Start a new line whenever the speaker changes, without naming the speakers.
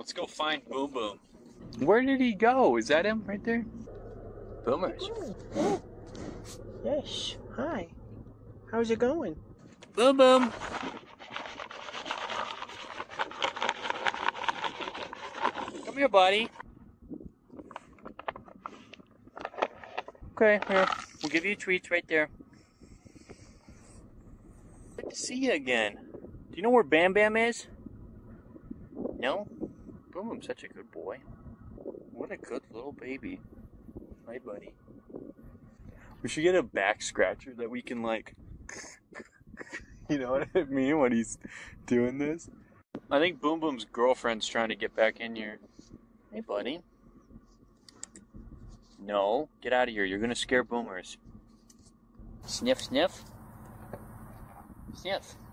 Let's go find Boom Boom.
Where did he go? Is that him right there? Boomers.
Oh. Yes. Hi. How's it going?
Boom Boom. Come here, buddy. Okay, here. We'll give you treats right there. Good to see you again. Do you know where BamBam is? No? Boom Boom's such a good boy. What a good little baby. Hi, buddy. We should get a back scratcher that we can, like, you know what I mean when he's doing this? I think Boom Boom's girlfriend's trying to get back in here. Hey, buddy. No, get out of here. You're gonna scare boomers. Sniff, sniff. Sniff.